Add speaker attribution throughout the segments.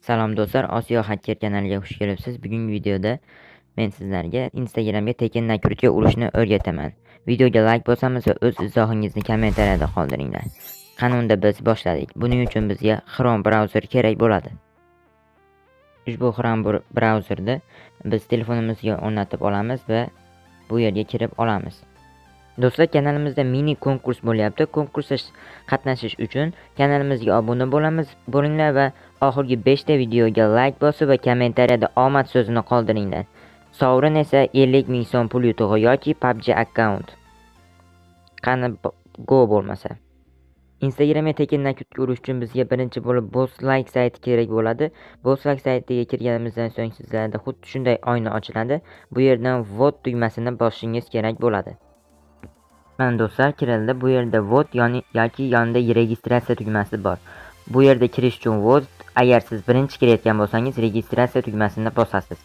Speaker 1: Salom do'stlar, Osiyo Hacker kanaliga xush kelibsiz. Bugungi videoda men sizlarga Instagramga tekin nakrutga urishni o'rgataman. Videoga like bosamiz va o'z izohingizni kommentariyada qoldiringlar. Qani unda biz boshladik. Buning uchun bizga Chrome brauzer kerak bo'ladi. Ushbu Chrome brauzerni biz telefonimizga o'rnatib olamiz va bu yerga kirib olamiz. Do'stlar, kanalimizda mini konkurs bo'lyapti. Konkursda qatnashish uchun kanalimizga obuna bo'linglar va oxirgi 5 ta videoga like bosib va kommentariyada omad so'zini qoldiringlar. Sovrin esa 50 ming so'm pul yutug'i yoki PUBG akkaunt. Qani go bo'lmasa. Instagramga tekin nakrutga urish uchun bizga birinchi bo'lib Boss-like sayti kerak bo'ladi. Boss-like saytiga kirganimizdan so'ng sizlarda xuddi shunday oyna ochiladi. Bu yerdan vote tugmasini bosishingiz kerak bo'ladi. Mana do'stlar, kirildi. Bu yerda vote yoki yonida registratsiya tugmasi bor. Bu yerda kirish uchun vote, agar siz birinchi kirayotgan bo'lsangiz registratsiya tugmasini bosasiz.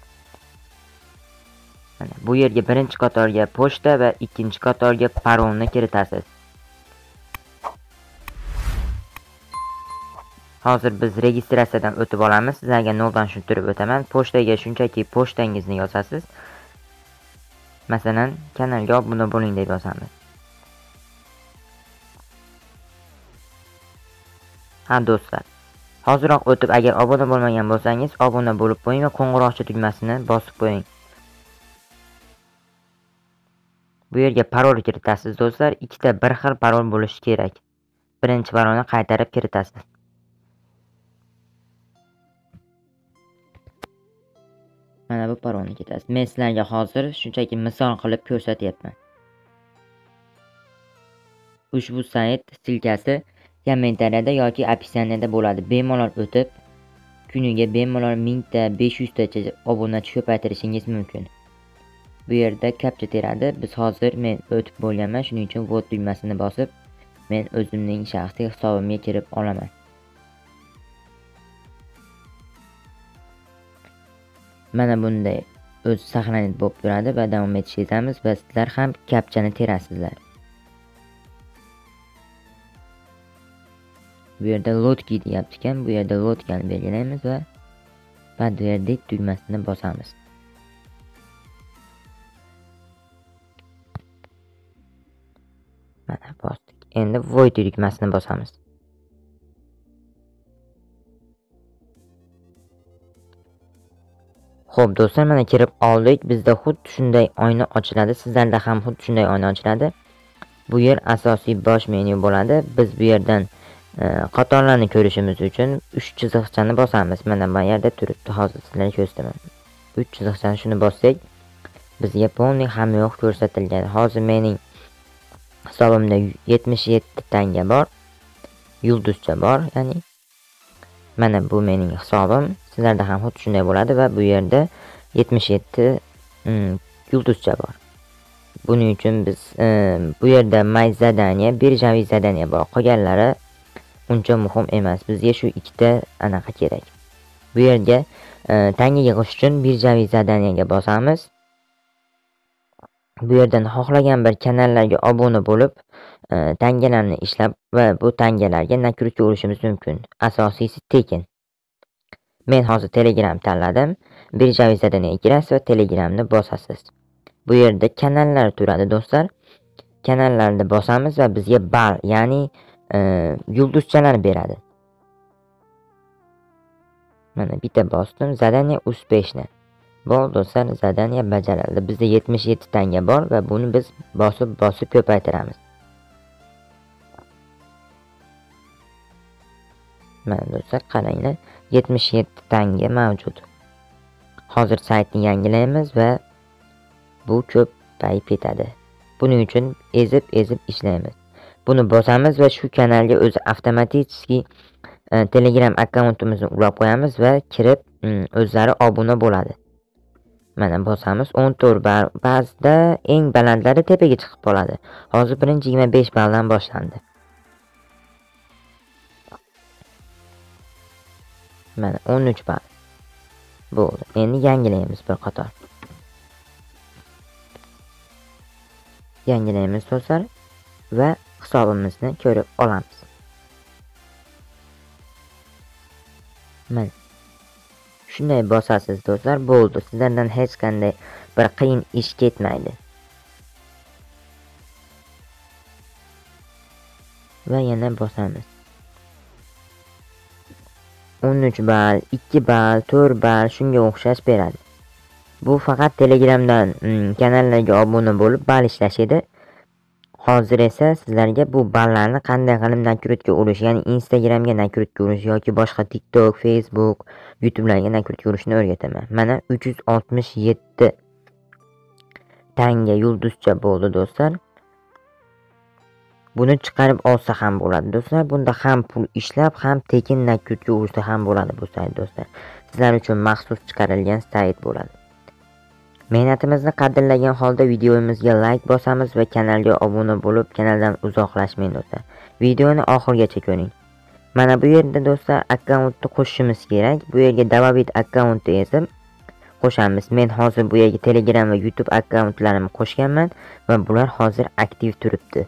Speaker 1: Mana bu yerga birinchi qatorga pochta va ikkinchi qatorga parolni kiritasiz. Hozir biz registratsiyadan o'tib olamiz. Sizlarga noldan tushuntirib o'taman. Pochtaga shunchaki pochtangizni yozasiz. Masalan, kanalga obuna bo'ling deb yozamiz. Ha do'stlar, hoziroq o'tib agar obuna bo'lmagan bo'lsangiz, obuna bo'lib qo'ying va qo'ng'iroqcha tugmasini bosib qo'ying. Bu yerga parol kiritasiz do'stlar. Ikkita bir xil parol bo'lishi kerak. Birinchi parolni qaytarib kiritasiz. Mana bu parolni kiritasiz. Men sizlarga hozir shunchaki misol qilib ko'rsatyapman. Ushbu sayt silkasi kommentariyada yoki opisiyaniyada bo'ladi. Bemalol o'tib, kuniga bemalol 1000 ta, 500 tacha obunachi ko'paytirishingiz mumkin. Bu yerda captcha teradi. Biz hozir men o'tib bo'lganman, shuning uchun vote tugmasini bosib, men o'zimning shaxsiy hisobimga kirib olaman. Mana bunday o'z saqlanib bo'lib turadi va davom etishimiz va sizlar ham captchani terasizlar. Bu yerda load key deyapti ekan. Bu yerda load keyni belgilaymiz va verdik tugmasini bosamiz. Mana bosdik. Endi void tugmasini bosamiz. Xo'p do'stlar, mana kirib oldik. Bizda xuddi shunday oyna ochiladi. Sizlarda ham xuddi shunday oyna ochiladi. Bu yer asosiy bosh menyu bo'ladi. Biz bu yerdan qatorlarni ko'rishimiz uchun 3 chiziqchani bosamiz. Mana bu yerda turibdi. Hozir sizlarga ko'rsataman. 3 chiziqchani shuni bossak, bizga polniy hamma yo'q ko'rsatilgan. Hozir mening hisobimda 77 tanga bor. Yulduzcha bor, ya'ni mana bu mening hisobim. Sizlarda ham xuddi shunday bo'ladi va bu yerda 77 yulduzcha bor. Buning uchun biz bu yerda may zadaniya, birjaviy zadaniya bor. Qolganlari uncha muhim emas. Bizga shu ikkita anaqa kerak. Bu yerga tanga yig'ish uchun birjaviy zadaniyaga bosamiz. Bu yerdan xohlagan bir kanallarga obuna bo'lib, tangalarni ishlab va bu tangalarga nakrutga urishimiz mumkin. Asosiysi tekin. Men hozir Telegram tanladim. Birjaviy zadaniyaga kirasiz va Telegramni bosasiz. Bu yerda kanallar turadi do'stlar. Kanallarni bosamiz va bizga bal, ya'ni yulduzchalar beradi. Mana bitta bosdim. Zadaniya uspeshni. Bo'ldi do'stlar, zadaniya bajarildi. Bizda 77 tanga bor va buni biz bosib ko'paytiramiz. Mana do'stlar, qaranglar, 77 tanga mavjud. Hozir saytni yangilaymiz va bu ko'payib ketadi. Buning uchun ezib ishlaymiz. Buni bosamiz va shu kanalga o'zi avtomatik Telegram akkauntimizni ulab qo'yamiz va kirib o'zlari obuna bo'ladi. Mana bosamiz. 14 ba'zida eng balandlari tepaga chiqib qoladi. Hozir birinchi 25 balldan boshlandi. Mana 13 ball. Bo'ldi. Endi yangilaymiz bir qator. Yangilaymiz do'stlar va hisobimizni ko'rib olamiz. Mana Shunday bosasiz do'stlar, bo'ldi. Sizlardan hech qanday bir qiyin ish ketmaydi. Va yana bosamiz. 13 ball, 2 ball, 4 ball shunga o'xshash beradi. Bu faqat Telegramdan kanallarga obuna bo'lib ball ishlash edi. Hozir esa sizlarga bu ballarni qanday qilib nakrutka urish, ya'ni Instagramga nakrutka urish yoki boshqa TikTok, Facebook, YouTube'larga nakrutka urishni o'rgataman. Mana 367 tanga yulduzcha bo'ldi do'stlar. Buni chiqarib olsa ham bo'ladi do'stlar. Bunda ham pul ishlab, ham tekin nakrutka urishda ham bo'ladi bu sayt do'stlar. Sizlar uchun maxsus chiqarilgan sayt bo'ladi. Mehnatimizni qadrlagan holda videomizga like bosamiz va kanalga obuna bo'lib, kanaldan uzoqlashmang do'stlar. Videoni oxirigacha ko'ring. Mana bu yerda do'stlar akkauntni qo'shishimiz kerak. Bu yerga Davabit akkaunti esa qo'shamiz. Men hozir bu yerga Telegram va YouTube akkauntlarimni qo'shganman va bular hozir aktiv turibdi.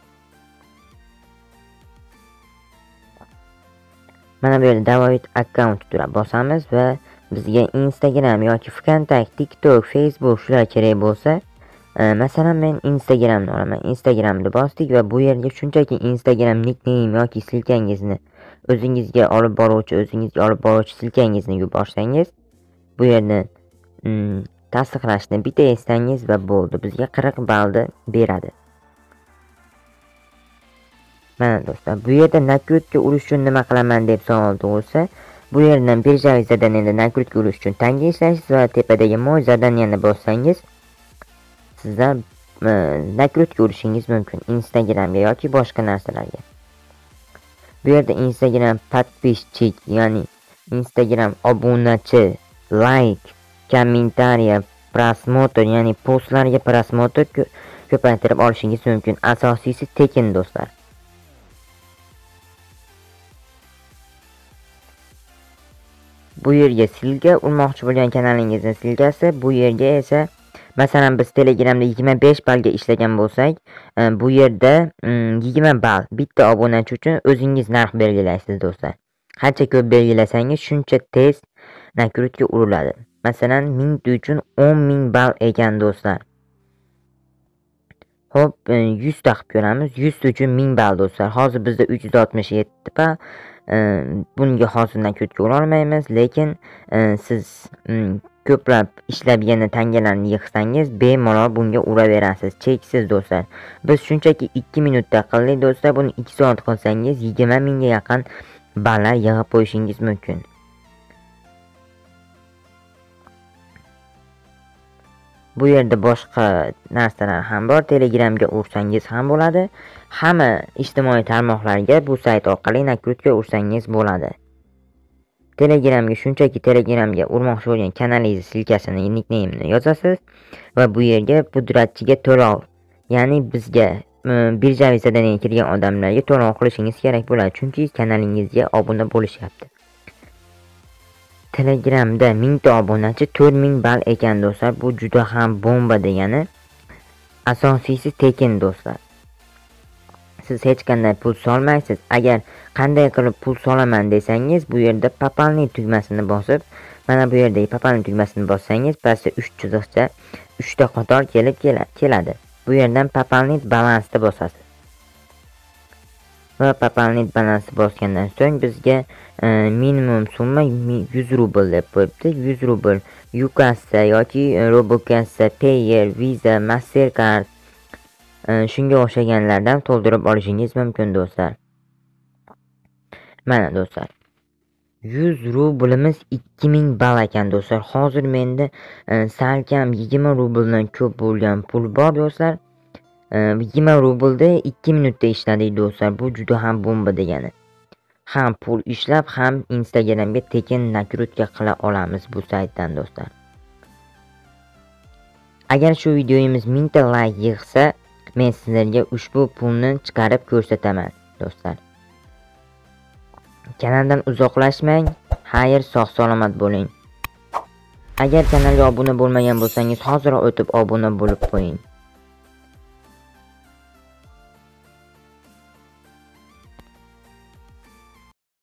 Speaker 1: Mana bu yerda Davabit akkaunt turib bosamiz va bizga Instagram yoki Vkontakte, TikTok, Facebook shular kerak bo'lsa, masalan men Instagramni olaman. Instagramni bosdik va bu yerga shunchaki Instagram nickname yoki silkangizni o'zingizga olib boruvchi silkangizni yuborsangiz, bu yerda tasdiqlashni bitta estangiz va bo'ldi. Bizga 40 ballni beradi. Mana do'stlar, bu yerda nakrutka urish uchun nima qilaman deb savol tug'ilsa, bu yerdan birjaviy zadaniyada nakrutka urish uchun tanga ishlaysiz va tepadagi mo'y zadaniyani bossangiz, sizlar nakrutka urishingiz mumkin Instagramga yoki boshqa narsalarga. Bu yerda Instagram подписчик, ya'ni Instagram obunachi, like, kommentariya, prosmotr, ya'ni postlarga prosmotr ko'paytirib olishingiz mumkin. Asosiysi tekin do'stlar. Bu yerga silka urmoqchi bo'lgan kanalingizni silkasi, bu yerga esa masalan biz Telegramda 25 ballga ishlagan bo'lsak, bu yerda 20 ball bitta obunachi uchun o'zingiz narx belgilaysiz do'stlar. Qancha ko'p belgilasangiz shuncha tez nakrutka uriladi. Masalan 1000 uchun 10.000 ball ekan do'stlar. Hop, 100 ta qilib ko'ramiz. 100 uchun 1000 ball do'stlar. Hozir bizda 367 ball. Bunga hozir nakrutka ura olmaymiz, lekin siz ko'plab ishlab yana tangalarni yig'sangiz, bemalol bunga uraverasiz. Cheksiz do'stlar. Biz shunchaki 2 minutda qildik do'stlar. Buni 2 soat qilsangiz 20.000 ga yaqin ballar yig'ib qo'yishingiz mumkin. Bu yerda boshqa narsalar ham bor. Telegramga ursangiz ham bo'ladi. Hamma ijtimoiy tarmoqlarga bu sayt orqali nakrutka ursangiz bo'ladi. Telegramga shunchaki Telegramga urmoqchi bo'lgan kanalingiz silkasini, nickname'ni yozasiz va bu yerga pudratchiga to'lov, ya'ni bizga birjaviy sadaniyaga kirgan odamlarga to'lov qilishingiz kerak bo'ladi, chunki kanalingizga obuna bo'lishyapti. Telegramda 1000 ta obunachi 4000 ball ekan do'stlar. Bu juda ham bomba degani. Asosiysi tekin do'stlar. Siz hech qanday pul solmaysiz. Agar qanday qilib pul solaman desangiz, bu yerda пополнить tugmasini bosib, mana bu yerdagi пополнить tugmasini bossangiz, pastda 3 chiziqcha 3 ta qator keladi. Bu yerdan пополнить balansni bosasiz. Va пополнить balansni bosgandan so'ng bizga minimum summa 100 rubl deb qo'yibdi. 100 rubl Ukassa yoki Robokassa, Payer, Visa, Mastercard shunga o'xshaganlardan to'ldirib olishingiz mumkin do'stlar. Mana do'stlar, 100 rublimiz 2000 ball ekan do'stlar. Hozir menda salkam 20 rubldan ko'p bo'lgan pul bor do'stlar. 20 rublda 2 minutda ishladik do'stlar. Bu juda ham bomba degani. Ham pul ishlab, ham Instagramga tekin nakrutka qila olamiz bu saytdan do'stlar. Agar shu videomiz 1000 ta like yig'sa, men sizlarga ushbu pulni chiqarib ko'rsataman do'stlar. Kanaldan uzoqlashmang. Xayr, sog' salomat bo'ling. Agar kanalga obuna bo'lmagan bo'lsangiz, hozir o'tib obuna bo'lib qo'ying.